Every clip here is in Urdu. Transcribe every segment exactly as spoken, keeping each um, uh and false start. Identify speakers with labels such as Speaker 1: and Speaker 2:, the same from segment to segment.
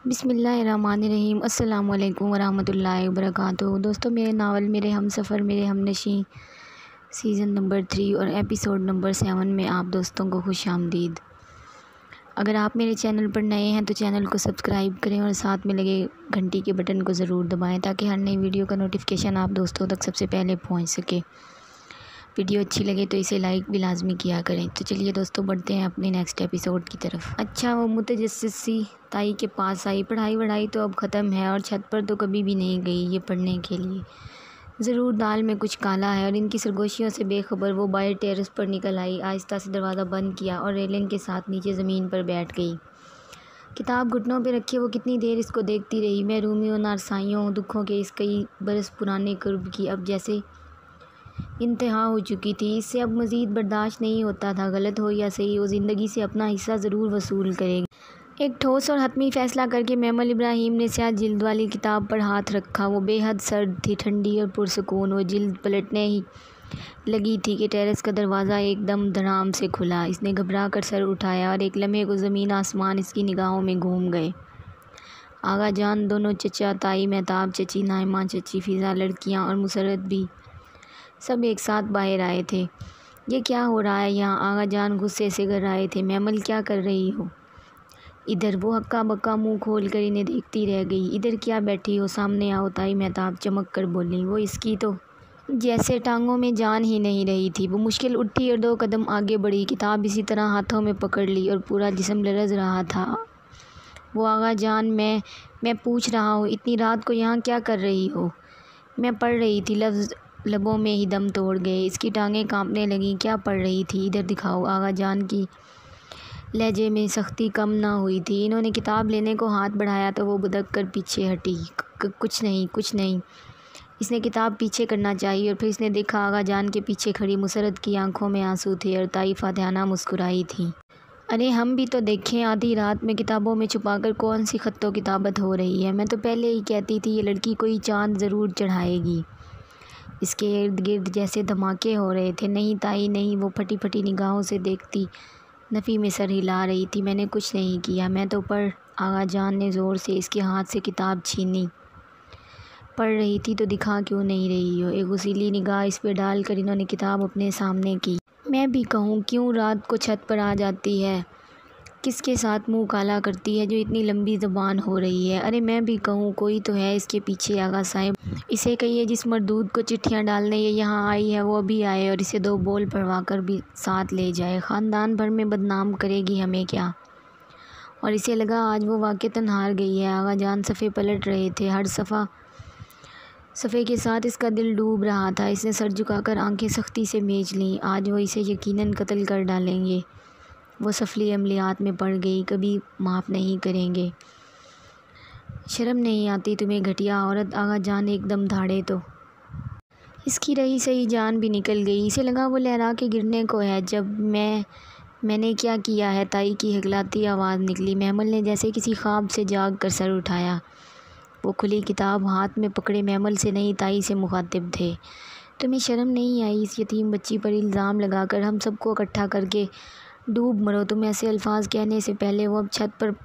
Speaker 1: بسم اللہ الرحمن الرحیم۔ السلام علیکم ورحمۃ اللہ وبرکاتہ۔ دوستوں، میرے ناول میرے ہم سفر میرے ہم نشیں سیزن نمبر تھری اور ایپیسوڈ نمبر سیون میں آپ دوستوں کو خوش آمدید۔ اگر آپ میرے چینل پر نئے ہیں تو چینل کو سبسکرائب کریں اور ساتھ میں لگے گھنٹی کے بٹن کو ضرور دبائیں تاکہ ہر نئی ویڈیو کا نوٹیفیکیشن آپ دوستوں تک سب سے پہلے پہنچ سکے۔ ویڈیو اچھی لگے تو اسے لائک بھی لازمی کیا کریں۔ تو چلیے دوستوں، بڑھتے ہیں اپنے نیکسٹ ایپیسوڈ کی طرف۔ اچھا، وہ متجسسی تائی کے پاس آئی۔ پڑھائی وڑھائی تو اب ختم ہے اور چھت پر تو کبھی بھی نہیں گئی یہ پڑھنے کے لیے۔ ضرور دال میں کچھ کالا ہے۔ اور ان کی سرگوشیوں سے بے خبر وہ باہر ٹیرس پر نکل آئی، آہستہ سے دروازہ بند کیا اور ریلنگ کے ساتھ نیچے زمین پر بیٹھ گئی۔ کتاب گھٹنوں پہ رکھے وہ کتنی دیر اس کو دیکھتی رہی، محرومیوں، نارسائیوں، دکھوں کے اس کئی برس پرانے کرب کی اب جیسے انتہا ہو چکی تھی۔ اس سے اب مزید برداشت نہیں ہوتا تھا۔ غلط ہو یا صحیح، وہ زندگی سے اپنا حصہ ضرور وصول کرے گی۔ ایک ٹھوس اور حتمی فیصلہ کر کے میمل ابراہیم نے سیاہ جلد والی کتاب پر ہاتھ رکھا۔ وہ بے حد سرد تھی، ٹھنڈی اور پرسکون۔ وہ جلد پلٹنے ہی لگی تھی کہ ٹیرس کا دروازہ ایک دم دھڑام سے کھلا۔ اس نے گھبرا کر سر اٹھایا اور ایک لمحے کو زمین آسمان اس کی نگاہوں میں گھوم گئے۔ آغا جان، دونوں چچا، تائی مہتاب چچی، نائمہ چچی، فضا لڑکیاں اور مسرت بھی سب ایک ساتھ باہر آئے تھے۔ یہ کیا ہو رہا ہے یہاں؟ آغا جان غصے سے گر آئے تھے۔ میمل، کیا کر رہی ہو ادھر؟ وہ ہکا بکا منہ کھول کر انہیں دیکھتی رہ گئی۔ ادھر کیا بیٹھی ہو؟ سامنے آؤ، تائی مہتاب چمک کر بولی۔ وہ اس کی تو جیسے ٹانگوں میں جان ہی نہیں رہی تھی۔ وہ مشکل اٹھی اور دو قدم آگے بڑھی، کتاب اسی طرح ہاتھوں میں پکڑ لی اور پورا جسم لرز رہا تھا۔ وہ آغا جان، میں میں پوچھ رہا ہوں اتنی رات کو یہاں کیا کر رہی ہو؟ میں پڑھ رہی تھی۔ لفظ لبوں میں ہی دم توڑ گئے۔ اس کی ٹانگیں کانپنے لگیں۔ کیا پڑھ رہی تھی؟ ادھر دکھاؤ۔ آغا جان کی لہجے میں سختی کم نہ ہوئی تھی۔ انہوں نے کتاب لینے کو ہاتھ بڑھایا تو وہ بدک کر پیچھے ہٹی۔ کچھ نہیں کچھ نہیں۔ اس نے کتاب پیچھے کرنا چاہی اور پھر اس نے دیکھا آغا جان کے پیچھے کھڑی مسرت کی آنکھوں میں آنسو تھے اور تائی فاتحانہ مسکرائی تھی۔ ارے ہم بھی تو دیکھیں، آدھی رات میں کتابوں میں چھپا کر کون سی خط و کتابت ہو رہی ہے؟ میں تو پہلے ہی کہتی تھی یہ لڑکی کوئی چاند ضرور چڑھائے گی۔ اس کے ارد گرد جیسے دھماکے ہو رہے تھے۔ نہیں تائی نہیں، وہ پھٹی پھٹی نگاہوں سے دیکھتی نفی میں سر ہلا رہی تھی۔ میں نے کچھ نہیں کیا، میں تو پڑھ۔ آغا جان نے زور سے اس کے ہاتھ سے کتاب چھینی۔ پڑھ رہی تھی تو دکھا کیوں نہیں رہی ہو؟ ایک غصیلی نگاہ اس پہ ڈال کر انہوں نے کتاب اپنے سامنے کی۔ میں بھی کہوں، کیوں رات کو چھت پر آ جاتی ہے؟ کس کے ساتھ منہ کالا کرتی ہے جو اتنی لمبی زبان ہو رہی ہے؟ ارے میں بھی کہوں، کوئی تو ہے اس کے پیچھے۔ آغا صاحب، اسے کہیے جس مردود کو چٹھیاں ڈالنے یہ یہاں آئی ہے وہ ابھی آئے اور اسے دو بول پڑھوا کر بھی ساتھ لے جائے۔ خاندان بھر میں بدنام کرے گی ہمیں کیا؟ اور اسے لگا آج وہ واقعتاً ہار گئی ہے۔ آغا جان صفحے پلٹ رہے تھے۔ ہر صفحہ صفحے کے ساتھ اس کا دل ڈوب رہا تھا۔ اس نے سر جھکا کر آنکھیں سختی سے میچ لیں۔ آج وہ اسے یقیناً قتل کر ڈالیں گے۔ وہ سفلی عملیات میں پڑ گئی، کبھی معاف نہیں کریں گے۔ شرم نہیں آتی تمہیں گھٹیا عورت؟ آغا جان ایک دم دھاڑے تو اس کی رہی سہی جان بھی نکل گئی۔ اسے لگا وہ لہرا کے گرنے کو ہے۔ جب میں میں نے کیا کیا ہے؟ تائی کی ہکلاتی آواز نکلی۔ میمل نے جیسے کسی خواب سے جاگ کر سر اٹھایا۔ وہ کھلی کتاب ہاتھ میں پکڑے میمل سے نہیں تائی سے مخاطب تھے۔ تمہیں شرم نہیں آئی اس یتیم بچی پر الزام لگا کر ہم سب کو اکٹھا کر کے ڈوب مرو؟ تم ایسے الفاظ کہنے سے پہلے وہ اب چھت پر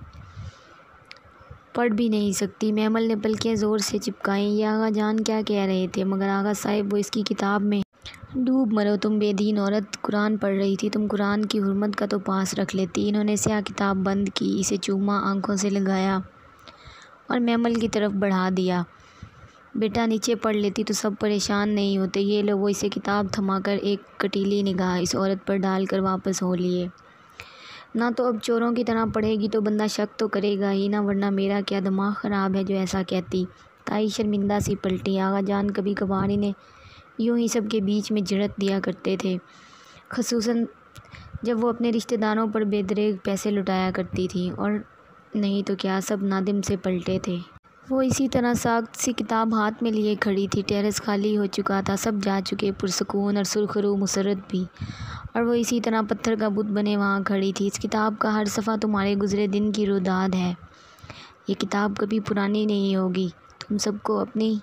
Speaker 1: پڑھ بھی نہیں سکتی۔ میمل نے پلکیں زور سے چپکائیں۔ یہ آغا جان کیا کہہ رہے تھے؟ مگر آغا صاحب، وہ اس کی کتاب میں ڈوب مرو۔ تم بے دین عورت، قرآن پڑھ رہی تھی، تم قرآن کی حرمت کا تو پاس رکھ لیتی۔ انہوں نے سیاہ کتاب بند کی، اسے چوما، آنکھوں سے لگایا اور میمل کی طرف بڑھا دیا۔ بیٹا نیچے پڑھ لیتی تو سب پریشان نہیں ہوتے۔ یہ لو۔ وہ اسے کتاب تھما کر ایک کٹیلی نگاہ اس عورت پر ڈال کر واپس ہو لیے۔ نہ تو اب چوروں کی طرح پڑھے گی تو بندہ شک تو کرے گا ہی نہ، ورنہ میرا کیا دماغ خراب ہے جو ایسا کہتی؟ تائی شرمندہ سی پلٹی۔ آغا جان کبھی کبھار انہیں یوں ہی سب کے بیچ میں جھڑک دیا کرتے تھے، خصوصاً جب وہ اپنے رشتہ داروں پر بے دریغ پیسے لٹایا کرتی تھیں، اور نہیں تو کیا سب نادم سے پلٹے تھے۔ وہ اسی طرح ساخت سی کتاب ہاتھ میں لیے کھڑی تھی۔ ٹیرس خالی ہو چکا تھا، سب جا چکے، پرسکون اور سرخ رو مسرت بھی، اور وہ اسی طرح پتھر کا بت بنے وہاں کھڑی تھی۔ اس کتاب کا ہر صفحہ تمہارے گزرے دن کی روداد ہے۔ یہ کتاب کبھی پرانی نہیں ہوگی۔ تم سب کو اپنی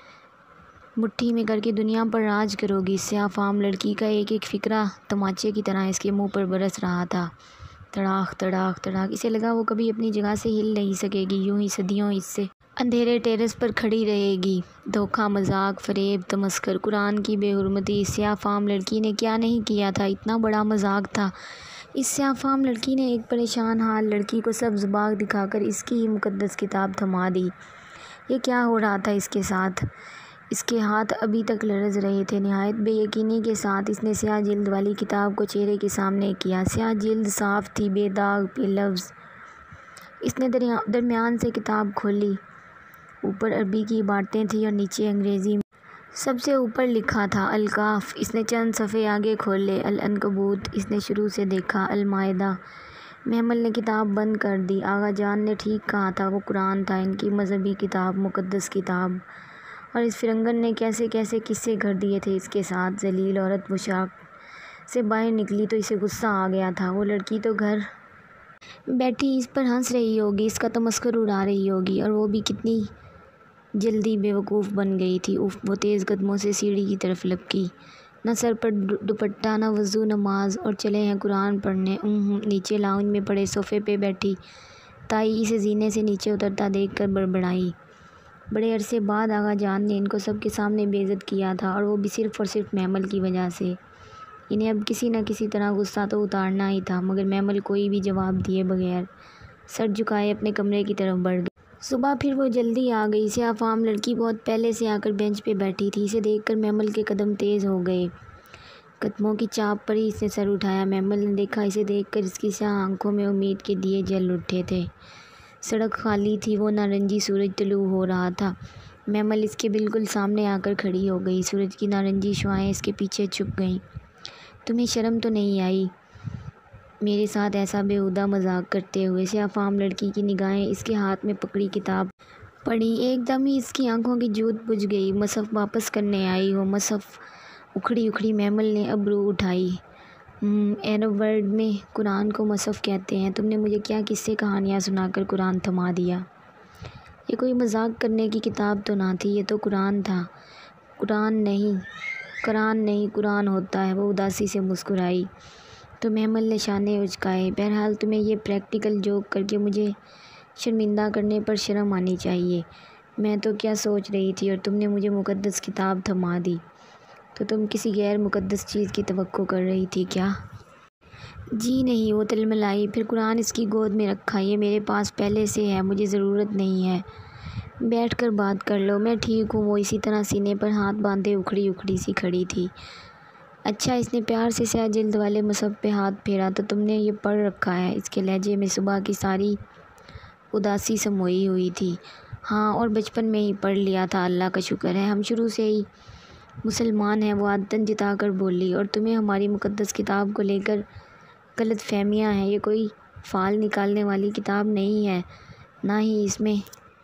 Speaker 1: مٹھی میں کر کے دنیا پر راج کرو گی۔ سیاہ فام لڑکی کا ایک ایک فقرہ تماچے کی طرح اس کے منہ پر برس رہا تھا۔ تڑاک تڑاک تڑاک، اسے لگا وہ کبھی اپنی جگہ سے ہل نہیں سکے گی، یوں ہی صدیوں اس سے اندھیرے ٹیرس پر کھڑی رہے گی۔ دھوکہ، مذاق، فریب، تمسخر، قرآن کی بے حرمتی، اس سیاہ فام لڑکی نے کیا نہیں کیا تھا، اتنا بڑا مذاق تھا۔ اس سیاہ فام لڑکی نے ایک پریشان حال لڑکی کو سبز باغ دکھا کر اس کی ہی مقدس کتاب تھما دی۔ یہ کیا ہو رہا تھا اس کے ساتھ؟ اس کے ہاتھ ابھی تک لرز رہے تھے۔ نہایت بے یقینی کے ساتھ اس نے سیاہ جلد والی کتاب کو چہرے کے سامنے کیا۔ سیاہ جلد صاف تھی، بے داغ، بے لفظ۔ اس نے درمیان سے کتاب کھولی۔ اوپر عربی کی عبارتیں تھیں اور نیچے انگریزی میں۔ سب سے اوپر لکھا تھا الکاف۔ اس نے چند صفحے آگے کھولے۔ العنکبوت۔ اس نے شروع سے دیکھا۔ المائدہ۔ محمل نے کتاب بند کر دی۔ آغا جان نے ٹھیک کہا تھا، وہ قرآن تھا، ان کی مذہبی کتاب، مقدس کتاب۔ اور اس فرنگن نے کیسے کیسے قصے گھڑ دیے تھے اس کے ساتھ۔ ذلیل عورت پوشاک سے باہر نکلی تو اسے غصہ آ گیا تھا۔ وہ لڑکی تو گھر بیٹھی اس پر ہنس رہی ہوگی، اس کا تمسخر اڑا رہی ہوگی، اور وہ بھی کتنی جلدی بے وقوف بن گئی تھی۔ اف، وہ تیز قدموں سے سیڑھی کی طرف لپکی۔ نہ سر پر دوپٹہ، نہ وضو، نماز، اور چلے ہیں قرآن پڑھنے۔ اُم نیچے لاؤنج میں پڑے صوفے پہ بیٹھی تائی اسے زینے سے نیچے اترتا دیکھ کر بڑبڑائی۔ بڑے عرصے بعد آغا جان نے ان کو سب کے سامنے بے عزت کیا تھا، اور وہ بھی صرف اور صرف محمل کی وجہ سے۔ انہیں اب کسی نہ کسی طرح غصہ تو اتارنا ہی تھا، مگر محمل کوئی بھی جواب دیے بغیر سر جھکائے اپنے کمرے کی طرف بڑھ گئی۔ صبح پھر وہ جلدی آ گئی۔ سیاہ فام لڑکی بہت پہلے سے آ کر بینچ پہ بیٹھی تھی۔ اسے دیکھ کر محمل کے قدم تیز ہو گئے۔ قدموں کی چاپ پڑی، اس نے سر اٹھایا۔ محمل نے دیکھا، اسے دیکھ کر اس کی سیاہ آنکھوں میں امید کے دیے جل اٹھے تھے۔ سڑک خالی تھی، وہ نارنجی سورج طلوع ہو رہا تھا۔ محمل اس کے بالکل سامنے آ کر کھڑی ہو گئی۔ سورج کی نارنجی شعاعیں اس کے پیچھے چھپ گئیں۔ تمہیں شرم تو نہیں آئی میرے ساتھ ایسا بیہودہ مذاق کرتے ہوئے؟ سیاہ فام لڑکی کی نگاہیں اس کے ہاتھ میں پکڑی کتاب پڑھیں۔ ایک دم ہی اس کی آنکھوں کی جوت بجھ گئی۔ مصحف واپس کرنے آئی ہو؟ مصحف اکھڑی اکھڑی محمل نے ابرو اٹھائی۔ ہم عرب ورڈ میں قرآن کو مصحف کہتے ہیں۔ تم نے مجھے کیا قصے کہانیاں سنا کر قرآن تھما دیا؟ یہ کوئی مذاق کرنے کی کتاب تو نہ تھی، یہ تو قرآن تھا۔ قرآن نہیں، قرآن نہیں، قرآن ہوتا ہے۔ وہ اداسی سے مسکرائی تو محمل نے شانے اچکائے۔ بہرحال تمہیں یہ پریکٹیکل جوک کر کے مجھے شرمندہ کرنے پر شرم آنی چاہیے۔ میں تو کیا سوچ رہی تھی، اور تم نے مجھے مقدس کتاب تھما دی، تو تم کسی غیر مقدس چیز کی توقع کر رہی تھی کیا؟ جی نہیں، وہ تلملائی۔ پھر قرآن اس کی گود میں رکھا۔ یہ میرے پاس پہلے سے ہے، مجھے ضرورت نہیں ہے۔ بیٹھ کر بات کر لو، میں ٹھیک ہوں۔ وہ اسی طرح سینے پر ہاتھ باندھے اکھڑی اکھڑی سی کھڑی تھی۔ اچھا، اس نے پیار سے سیاہ جلد والے مصحف پہ ہاتھ پھیرا، تو تم نے یہ پڑھ رکھا ہے؟ اس کے لہجے میں صبح کی ساری اداسی سموئی ہوئی تھی۔ ہاں، اور بچپن میں ہی پڑھ لیا تھا، اللہ کا شکر ہے، ہم شروع سے ہی مسلمان ہیں، وہ عادتاً جتا کر بولی۔ اور تمہیں ہماری مقدس کتاب کو لے کر غلط فہمیاں ہیں۔ یہ کوئی فال نکالنے والی کتاب نہیں ہے، نہ ہی اس میں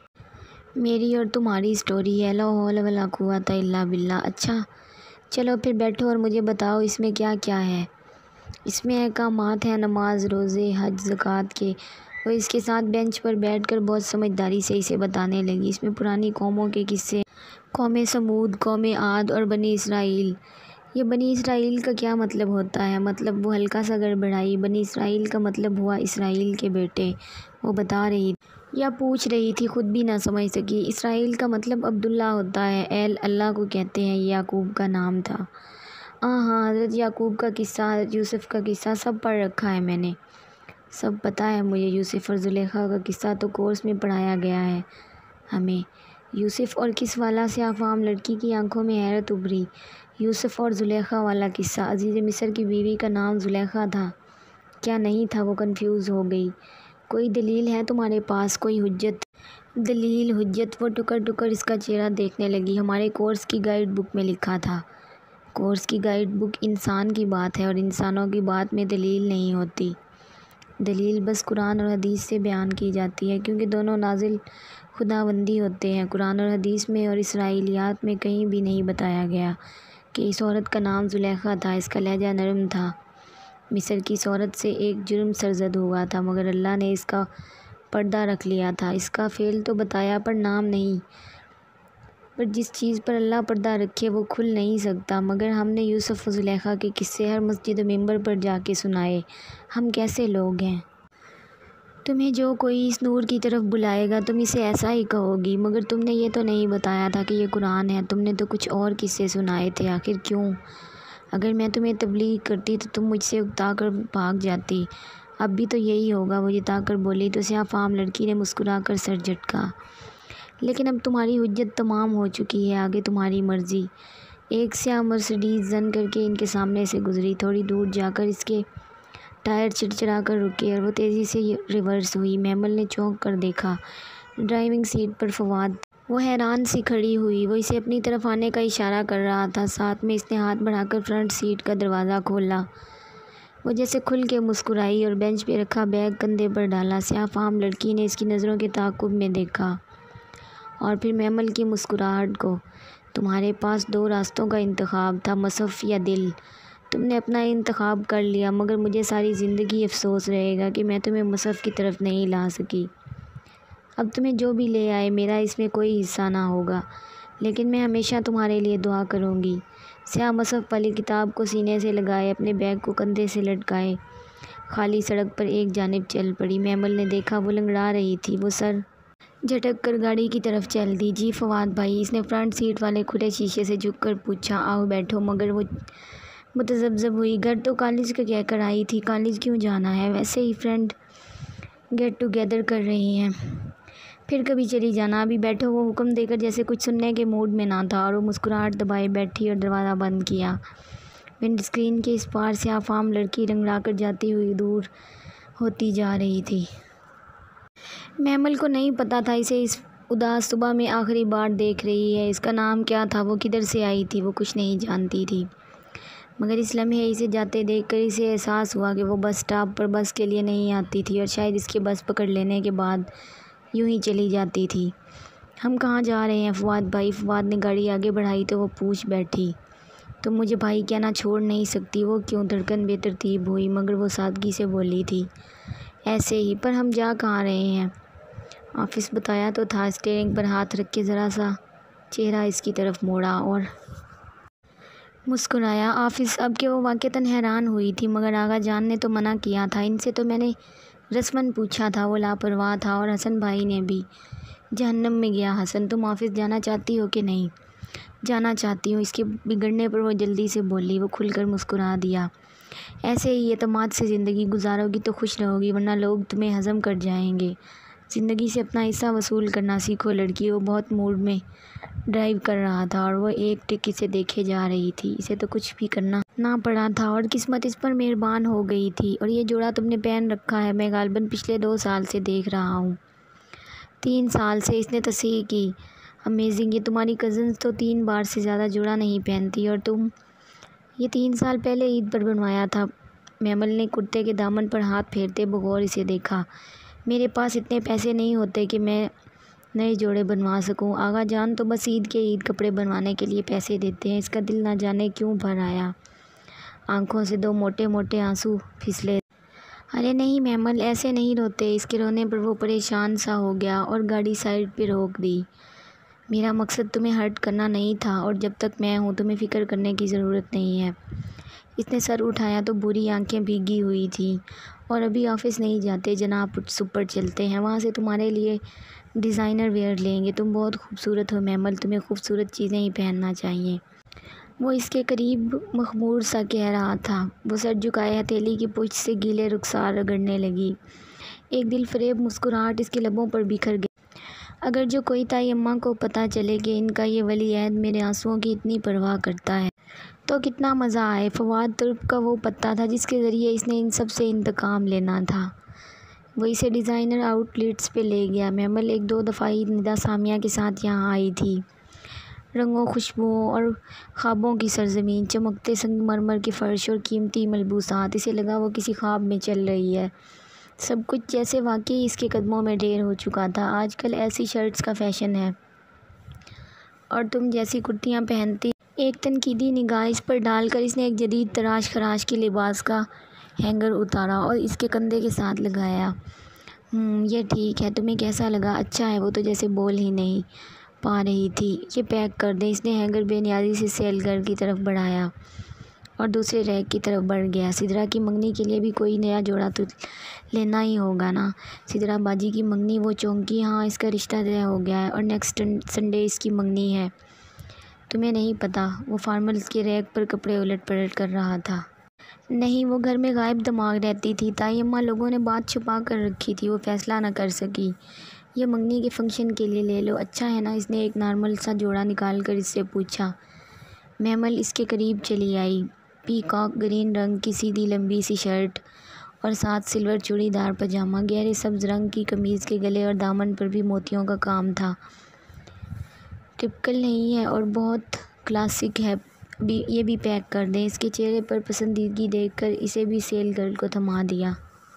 Speaker 1: میری اور تمہاری سٹوری ہے۔ لا حول ولا قوۃ الا باللہ۔ اچھا چلو پھر بیٹھو اور مجھے بتاؤ اس میں کیا کیا ہے؟ اس میں احکامات ہیں، نماز، روزے، حج، زکوٰۃ کے۔ وہ اس کے ساتھ بینچ پر بیٹھ کر بہت سمجھداری سے اسے بتانے لگی۔ اس میں پرانی قوموں کے قصے، قوم سمود، قوم عاد اور بنی اسرائیل۔ یہ بنی اسرائیل کا کیا مطلب ہوتا ہے؟ مطلب وہ ہلکا سا گڑبڑائی۔ بنی اسرائیل کا مطلب ہوا اسرائیل کے بیٹے، وہ بتا رہی تھی یا پوچھ رہی تھی، خود بھی نہ سمجھ سکی۔ اسرائیل کا مطلب عبداللہ ہوتا ہے، ایل اللہ کو کہتے ہیں، یہ یعقوب کا نام تھا۔ ہاں ہاں، حضرت یعقوب کا قصہ، حضرت یوسف کا قصہ سب پڑھ رکھا ہے میں نے، سب پتہ ہے مجھے۔ یوسف اور زلیخا کا قصہ تو کورس میں پڑھایا گیا ہے ہمیں۔ یوسف اور کس والا؟ سیاہ فام لڑکی کی آنکھوں میں حیرت ابھری۔ یوسف اور زلیخا والا قصہ؟ عزیز مصر کی بیوی کا نام زلیخا تھا کیا نہیں تھا؟ وہ کنفیوز ہو گئی۔ کوئی دلیل ہے تمہارے پاس، کوئی حجت؟ دلیل، حجت؟ وہ ٹکر ٹکر اس کا چہرہ دیکھنے لگی۔ ہمارے کورس کی گائیڈ بک میں لکھا تھا۔ کورس کی گائیڈ بک انسان کی بات ہے، اور انسانوں کی بات میں دلیل نہیں ہوتی۔ دلیل بس قرآن اور حدیث سے بیان کی جاتی ہے، کیونکہ دونوں نازل خداوندی ہوتے ہیں۔ قرآن اور حدیث میں اور اسرائیلیات میں کہیں بھی نہیں بتایا گیا کہ اس عورت کا نام زلیخا تھا۔ اس کا لہجہ نرم تھا۔ مصر کی اس عورت سے ایک جرم سرزد ہوا تھا، مگر اللہ نے اس کا پردہ رکھ لیا تھا۔ اس کا فعل تو بتایا پر نام نہیں۔ پر جس چیز پر اللہ پردہ رکھے وہ کھل نہیں سکتا۔ مگر ہم نے یوسف و زلیخا کے قصے ہر مسجد و منبر پر جا کے سنائے۔ ہم کیسے لوگ ہیں؟ تمہیں جو کوئی اس نور کی طرف بلائے گا تم اسے ایسا ہی کہو گی، مگر تم نے یہ تو نہیں بتایا تھا کہ یہ قرآن ہے، تم نے تو کچھ اور قصے سنائے تھے، آخر کیوں؟ اگر میں تمہیں تبلیغ کرتی تو تم مجھ سے اکتا کر بھاگ جاتی۔ اب بھی تو یہی ہوگا، وہ جتا کر بولی تو سیاہ فام لڑکی نے مسکرا کر سر جھٹکا۔ لیکن اب تمہاری حجت تمام ہو چکی ہے، آگے تمہاری مرضی۔ ایک سیاہ مرسڈیز زن کر کے ان کے سامنے سے گزری، تھوڑی دور جا کر اس کے ٹائر چڑچڑا کر رکے اور وہ تیزی سے ریورس ہوئی۔ محمل نے چونک کر دیکھا، ڈرائیونگ سیٹ پر فواد۔ وہ حیران سی کھڑی ہوئی، وہ اسے اپنی طرف آنے کا اشارہ کر رہا تھا، ساتھ میں اس نے ہاتھ بڑھا کر فرنٹ سیٹ کا دروازہ کھولا۔ وہ جیسے کھل کے مسکرائی اور بینچ پہ رکھا بیگ کندھے پر ڈالا۔ سیاہ فام لڑکی نے اس کی نظروں کے تعاقب میں دیکھا اور پھر محمل کی مسکراہٹ کو۔ تمہارے پاس دو راستوں کا انتخاب تھا، مصحف یا دل۔ تم نے اپنا انتخاب کر لیا، مگر مجھے ساری زندگی افسوس رہے گا کہ میں تمہیں مصحف کی طرف نہیں لا سکی۔ اب تمہیں جو بھی لے آئے میرا اس میں کوئی حصہ نہ ہوگا، لیکن میں ہمیشہ تمہارے لیے دعا کروں گی۔ سیاہ مصحف والی کتاب کو سینے سے لگائے، اپنے بیگ کو کندھے سے لٹکائے خالی سڑک پر ایک جانب چل پڑی۔ محمل نے دیکھا وہ لنگڑا رہی تھی، وہ سر جھٹک کر گاڑی کی طرف چل دی۔ جی فواد بھائی، اس نے فرنٹ سیٹ والے کھلے شیشے سے جھک کر پوچھا۔ آؤ بیٹھو۔ مگر وہ متذبذب ہوئی۔ گھر تو کالج کا کہہ کر آئی تھی، کالج کیوں جانا ہے؟ ویسے ہی فرینڈ گیٹ ٹوگیدر کر رہی ہیں، پھر کبھی چلی جانا، ابھی بیٹھو۔ وہ حکم دے کر جیسے کچھ سننے کے موڈ میں نہ تھا اور وہ مسکراہٹ دبائے بیٹھی اور دروازہ بند کیا۔ ونڈ اسکرین کے اس پار سیاہ فام لڑکی رنگڑا کر جاتی ہوئی دور ہوتی جا رہی تھی۔ محمل کو نہیں پتا تھا اسے اس اداس صبح میں آخری بار دیکھ رہی ہے۔ اس کا نام کیا تھا، وہ کدھر سے آئی تھی، وہ کچھ نہیں جانتی تھی، مگر اس لمحے اسے جاتے دیکھ کر اسے احساس ہوا کہ وہ بس اسٹاپ پر بس کے لیے نہیں آتی تھی اور شاید اس کے بس پکڑ لینے کے بعد یوں ہی چلی جاتی تھی۔ ہم کہاں جا رہے ہیں فواد بھائی؟ فواد نے گاڑی آگے بڑھائی تو وہ پوچھ بیٹھی۔ تم مجھے بھائی کہنا چھوڑ نہیں سکتی؟ وہ کیوں؟ دھڑکن بے ترتیب ہوئی، مگر وہ سادگی سے بولی تھی، ایسے ہی۔ پر ہم جا کہاں رہے ہیں؟ آفس بتایا تو تھا۔ اسٹیئرنگ پر ہاتھ رکھ کے ذرا سا چہرہ اس کی طرف موڑا اور مسکرایا۔ آفس؟ اب کہ وہ واقعتاً حیران ہوئی تھی، مگر آغا جان نے تو منع کیا تھا، ان سے تو میں نے رسماً پوچھا تھا، وہ لاپرواہ تھا، اور حسن بھائی نے بھی۔ جہنم میں گیا حسن۔ تم آفس جانا چاہتی ہو کہ نہیں؟ جانا چاہتی ہوں۔ اس کے بگڑنے پر وہ جلدی سے بولی۔ وہ کھل کر مسکرا دیا۔ ایسے ہی اعتماد سے زندگی گزارو گی تو خوش رہو گی، ورنہ لوگ تمہیں ہضم کر جائیں گے۔ زندگی سے اپنا حصہ وصول کرنا سیکھو لڑکی۔ وہ بہت موڈ میں ڈرائیو کر رہا تھا اور وہ ایک ٹک اسے دیکھے جا رہی تھی۔ اسے تو کچھ بھی کرنا نہ پڑا تھا اور قسمت اس پر مہربان ہو گئی تھی۔ اور یہ جوڑا تم نے پہن رکھا ہے، میں غالباً پچھلے دو سال سے دیکھ رہا ہوں۔ تین سال سے؟ اس نے تصحیح کی۔ امیزنگ، یہ تمہاری کزنز تو تین بار سے زیادہ جوڑا نہیں پہنتی، اور تم؟ یہ تین سال پہلے عید پر بنوایا تھا۔ محمل نے کرتے کے دامن پر ہاتھ پھیرتے بغور اسے دیکھا۔ میرے پاس اتنے پیسے نہیں ہوتے کہ میں نئے جوڑے بنوا سکوں۔ آغا جان تو بس عید کے عید کپڑے بنوانے کے لیے پیسے دیتے ہیں۔ اس کا دل نہ جانے کیوں بھر آیا، آنکھوں سے دو موٹے موٹے آنسو پھسلے۔ ارے نہیں محمل، ایسے نہیں روتے۔ اس کے رونے پر وہ پریشان سا ہو گیا اور گاڑی سائڈ پہ روک دی۔ میرا مقصد تمہیں ہرٹ کرنا نہیں تھا، اور جب تک میں ہوں تمہیں فکر کرنے کی ضرورت نہیں ہے۔ اس نے سر اٹھایا تو بری آنکھیں بھیگی ہوئی تھیں۔ اور ابھی آفس نہیں جاتے جناب، سپر چلتے ہیں، وہاں سے تمہارے لیے ڈیزائنر ویئر لیں گے۔ تم بہت خوبصورت ہو محمل، تمہیں خوبصورت چیزیں ہی پہننا چاہیے۔ وہ اس کے قریب مخمور سا کہہ رہا تھا۔ وہ سر جھکائے ہتھیلی کی پشت سے گیلے رخسار رگڑنے لگی۔ ایک دل فریب مسکراہٹ اس کے لبوں پر بکھر گئی۔ اگر جو کوئی تائی اماں کو پتہ چلے کہ ان کا یہ ولی عہد میرے آنسوؤں کی اتنی پرواہ کرتا ہے تو کتنا مزہ آئے۔ فواد ترپ کا وہ پتا تھا جس کے ذریعے اس نے ان سب سے انتقام لینا تھا۔ وہ اسے ڈیزائنر آؤٹ لیٹس پہ لے گیا۔ محمل ایک دو دفعہ عید ندا سامیہ کے ساتھ یہاں آئی تھی۔ رنگوں، خوشبوؤں اور خوابوں کی سرزمین، چمکتے سنگ مرمر کے فرش اور قیمتی ملبوسات۔ اسے لگا وہ کسی خواب میں چل رہی ہے۔ سب کچھ جیسے واقعی اس کے قدموں میں ڈھیر ہو چکا تھا۔ آج کل ایسی شرٹس کا فیشن ہے اور تم جیسی کرتیاں پہنتی۔ ایک تنقیدی نگاہ اس پر ڈال کر اس نے ایک جدید تراش خراش کے لباس کا ہینگر اتارا اور اس کے کندھے کے ساتھ لگایا۔ ہم یہ ٹھیک ہے، تمہیں کیسا لگا؟ اچھا ہے، وہ تو جیسے بول ہی نہیں پا رہی تھی۔ یہ پیک کر دیں۔ اس نے ہینگر بے نیازی سے سیل گھر کی طرف بڑھایا اور دوسرے ریک کی طرف بڑھ گیا۔ سدرا کی منگنی کے لیے بھی کوئی نیا جوڑا تو لینا ہی ہوگا نا۔ سدرا باجی کی منگنی، وہ چونکی، ہاں اس کا رشتہ طے ہو گیا ہے اور نیکسٹ سنڈے اس کی منگنی ہے۔ تمہیں نہیں پتہ؟ وہ فارملز کے ریک پر کپڑے الٹ پلٹ کر رہا تھا۔ نہیں، وہ گھر میں غائب دماغ رہتی تھی۔ تائی اماں لوگوں نے بات چھپا کر رکھی تھی، وہ فیصلہ نہ کر سکی۔ یہ منگنی کے فنکشن کے لیے لے لو، اچھا ہے نا؟ اس نے ایک نارمل سا جوڑا نکال کر اس سے پوچھا۔ محمل اس کے قریب چلی آئی۔ پی کاک گرین رنگ کی سیدھی لمبی سی شرٹ اور ساتھ سلور چوڑی دار پاجامہ، گہرے سبز رنگ کی قمیض کے گلے اور دامن پر بھی موتیوں کا کام تھا۔ ٹپکل نہیں ہے اور بہت کلاسک ہے۔ بھی یہ بھی پیک کر دیں۔ اس کے چہرے پر پسندیدگی دیکھ کر اسے بھی سیل گرل کو تھما دیا۔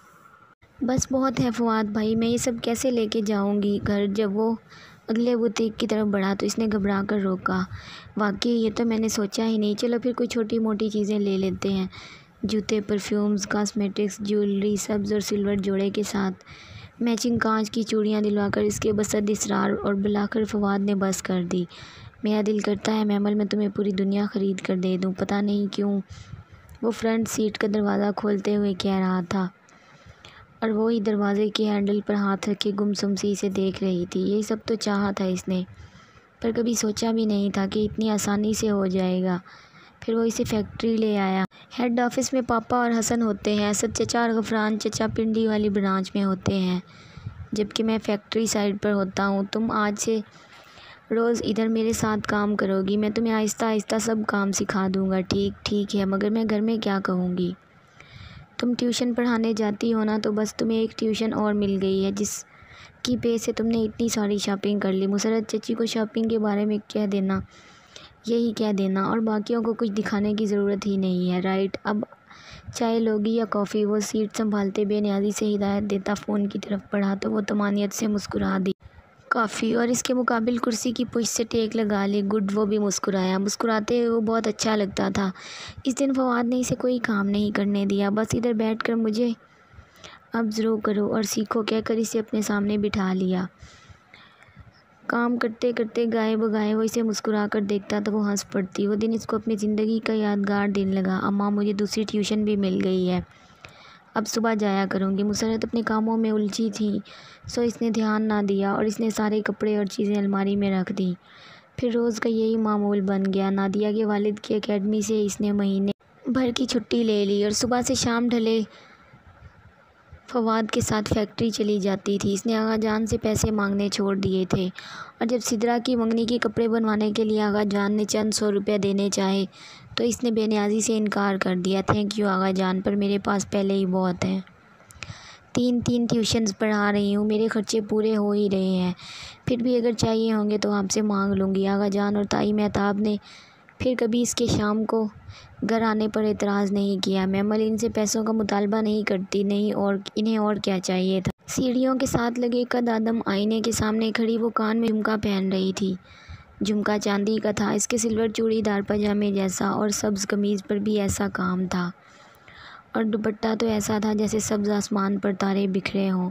Speaker 1: بس بہت ہے فواد بھائی، میں یہ سب کیسے لے کے جاؤں گی گھر؟ جب وہ اگلے بوتیک کی طرف بڑھا تو اس نے گھبرا کر روکا۔ واقعی یہ تو میں نے سوچا ہی نہیں۔ چلو پھر کوئی چھوٹی موٹی چیزیں لے لیتے ہیں، جوتے، پرفیومز، کاسمیٹکس، جیولری، سبز اور سلور جوڑے کے ساتھ میچنگ کانچ کی چوڑیاں دلوا کر اس کے بسد اصرار اور بلاخر فواد نے بس کر دی۔ میرا دل کرتا ہے محمل میں تمہیں پوری دنیا خرید کر دے دوں، پتہ نہیں کیوں، وہ فرنٹ سیٹ کا دروازہ کھولتے ہوئے کہہ رہا تھا اور وہی دروازے کے ہینڈل پر ہاتھ رکھے گمسم سی اسے دیکھ رہی تھی۔ یہی سب تو چاہا تھا اس نے، پر کبھی سوچا بھی نہیں تھا کہ اتنی آسانی سے ہو جائے گا۔ پھر وہ اسے فیکٹری لے آیا۔ ہیڈ آفس میں پاپا اور حسن ہوتے ہیں، اسد چچا اور غفران چچا پنڈی والی برانچ میں ہوتے ہیں، جبکہ میں فیکٹری سائڈ پر ہوتا ہوں۔ تم آج سے روز ادھر میرے ساتھ کام کرو گی، میں تمہیں آہستہ آہستہ سب کام سکھا دوں گا۔ ٹھیک ٹھیک ہے، مگر میں گھر میں کیا کہوں گی؟ تم ٹیوشن پڑھانے جاتی ہو نا، تو بس تمہیں ایک ٹیوشن اور مل گئی ہے جس کی پے سے تم نے اتنی ساری شاپنگ کر لی۔ مسرت چچی کو شاپنگ کے بارے میں کہہ دینا، یہی کہہ دینا، اور باقیوں کو کچھ دکھانے کی ضرورت ہی نہیں ہے، رائٹ؟ اب چائے لوگی یا کافی؟ وہ سیٹ سنبھالتے بے نیازی سے ہدایت دیتا فون کی طرف بڑھا تو وہ طمانینت سے مسکرا دی۔ کافی، اور اس کے مقابل کرسی کی پشت سے ٹیک لگا لی۔ گڈ، وہ بھی مسکرایا۔ مسکراتے ہوئے وہ بہت اچھا لگتا تھا۔ اس دن فواد نے اسے کوئی کام نہیں کرنے دیا، بس ادھر بیٹھ کر مجھے ابزرو کرو اور سیکھو کہہ کر اسے اپنے سامنے بٹھا لیا۔ کام کرتے کرتے گائے بگائے وہ اسے مسکرا کر دیکھتا تو وہ ہنس پڑتی۔ وہ دن اس کو اپنی زندگی کا یادگار دن لگا۔ اماں، مجھے دوسری ٹیوشن بھی مل گئی ہے، اب صبح جایا کروں گی۔ مسرت اپنے کاموں میں الجھی تھی، سو اس نے دھیان نہ دیا اور اس نے سارے کپڑے اور چیزیں الماری میں رکھ دیں۔ پھر روز کا یہی معمول بن گیا۔ نادیہ کے والد کی اکیڈمی سے اس نے مہینے بھر کی چھٹی لے لی اور صبح سے شام ڈھلے فواد کے ساتھ فیکٹری چلی جاتی تھی۔ اس نے آغا جان سے پیسے مانگنے چھوڑ دیے تھے اور جب سدرا کی منگنی کے کپڑے بنوانے کے لیے آغا جان نے چند سو روپے دینے چاہے تو اس نے بے نیازی سے انکار کر دیا۔ تھینک یو آغا جان، پر میرے پاس پہلے ہی بہت ہیں۔ تین تین ٹیوشنز پڑھا رہی ہوں، میرے خرچے پورے ہو ہی رہے ہیں، پھر بھی اگر چاہیے ہوں گے تو آپ سے مانگ لوں گی آغا جان۔ اور تائی مہتاب نے پھر کبھی اس کے شام کو گھر آنے پر اعتراض نہیں کیا۔ محمل ان سے پیسوں کا مطالبہ نہیں کرتی، نہیں، اور انہیں اور کیا چاہیے تھا؟ سیڑھیوں کے ساتھ لگے قد آدم آئینے کے سامنے کھڑی وہ کان میں جھمکا پہن رہی تھی۔ جھمکا چاندی کا تھا، اس کے سلور چوڑی دار پاجامے جیسا اور سبز قمیض پر بھی ایسا کام تھا، اور دوپٹہ تو ایسا تھا جیسے سبز آسمان پر تارے بکھرے ہوں۔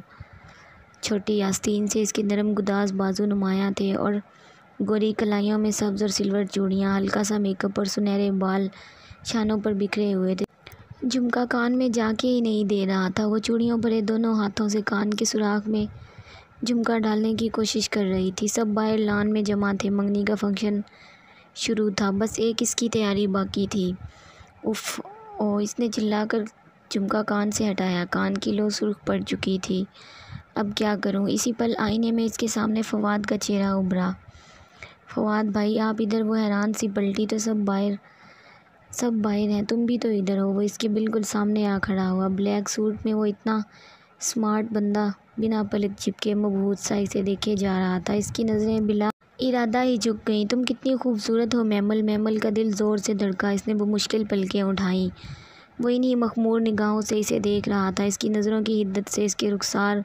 Speaker 1: چھوٹی آستین سے اس کے نرم گداز بازو نمایاں تھے اور گوری کلائیوں میں سبز اور سلور چوڑیاں، ہلکا سا میک اپ اور سنہرے بال شانوں پر بکھرے ہوئے تھے۔ جھمکا کان میں جا کے ہی نہیں دے رہا تھا، وہ چوڑیوں بھرے دونوں ہاتھوں سے کان کے سوراخ میں جھمکا ڈالنے کی کوشش کر رہی تھی۔ سب باہر لان میں جمع تھے، منگنی کا فنکشن شروع تھا، بس ایک اس کی تیاری باقی تھی۔ اف او، اس نے چلا کر جھمکا کان سے ہٹایا، کان کی لو سرخ پڑ چکی تھی۔ اب کیا کروں؟ اسی پل آئینے میں اس کے سامنے فواد کا چہرہ ابھرا۔ فواد بھائی، آپ ادھر؟ وہ حیران سی پلٹی تو سب باہر سب باہر ہیں، تم بھی تو ادھر ہو۔ وہ اس کے بالکل سامنے آ کھڑا ہوا۔ بلیک سوٹ میں وہ اتنا سمارٹ بندہ بنا پلک جھپکے مبہوت سا اسے دیکھے جا رہا تھا۔ اس کی نظریں بلا ارادہ ہی جھک گئیں۔ تم کتنی خوبصورت ہو محمل۔ محمل کا دل زور سے دھڑکا۔ اس نے وہ مشکل پلکیں اٹھائیں، وہ انہی مخمور نگاہوں سے اسے دیکھ رہا تھا۔ اس کی نظروں کی حدت سے اس کے رخسار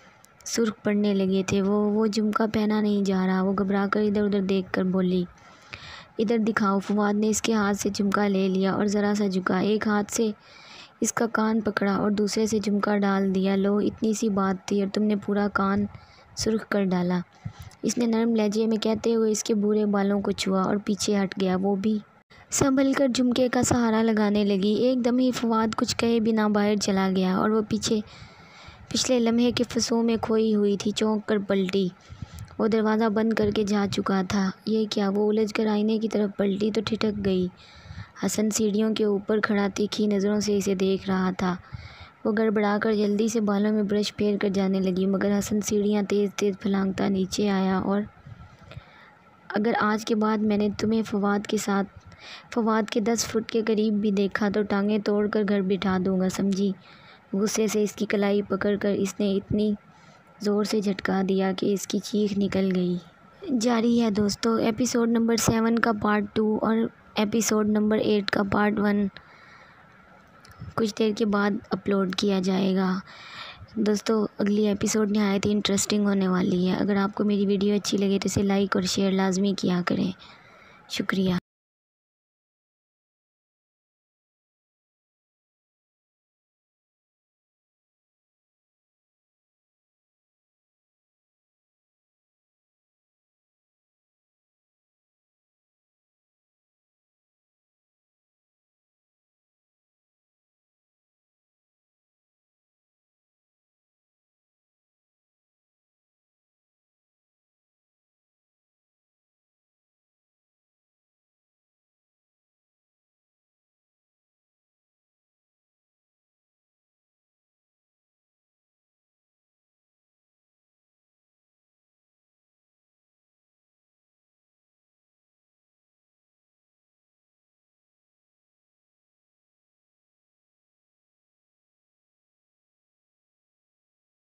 Speaker 1: سرخ پڑنے لگے تھے۔ وہ وہ جھمکا پہنا نہیں جا رہا۔ وہ گھبرا کر ادھر ادھر دیکھ کر بولی، ادھر دکھاؤ۔ فواد نے اس کے ہاتھ سے جھمکا لے لیا اور ذرا سا جھکا، ایک ہاتھ سے اس کا کان پکڑا اور دوسرے سے جھمکا ڈال دیا۔ لو، اتنی سی بات تھی اور تم نے پورا کان سرخ کر ڈالا۔ اس نے نرم لہجے میں کہتے ہوئے اس کے برے بالوں کو چھوا اور پیچھے ہٹ گیا۔ وہ بھی سنبھل کر جھمکے کا سہارا لگانے لگی۔ ایک دم ہی فواد کچھ کہے بنا باہر چلا گیا اور وہ پیچھے پچھلے لمحے کے فضول میں کھوئی ہوئی تھی۔ چونک کر پلٹی، وہ دروازہ بند کر کے جا چکا تھا۔ یہ کیا؟ وہ الجھ کر آئینے کی طرف پلٹی تو ٹھٹک گئی۔ حسن سیڑھیوں کے اوپر کھڑا تیکھی نظروں سے اسے دیکھ رہا تھا۔ وہ گڑبڑا کر جلدی سے بالوں میں برش پھیر کر جانے لگی، مگر حسن سیڑھیاں تیز تیز پھلانگتا نیچے آیا اور اگر آج کے بعد میں نے تمہیں فواد کے ساتھ فواد کے دس فٹ کے قریب بھی دیکھا تو ٹانگیں توڑ کر گھر بٹھا دوں گا، سمجھی؟ غصے سے اس کی کلائی پکڑ کر اس نے اتنی زور سے جھٹکا دیا کہ اس کی چیخ نکل گئی۔ جاری ہے دوستو، ایپیسوڈ نمبر سیون کا پارٹ ٹو اور ایپیسوڈ نمبر ایٹ کا پارٹ ون کچھ دیر کے بعد اپلوڈ کیا جائے گا۔ دوستو اگلی ایپیسوڈ نہایت ہی انٹرسٹنگ ہونے والی ہے۔ اگر آپ کو میری ویڈیو اچھی لگے تو اسے لائک اور شیئر لازمی کیا کریں۔ شکریہ۔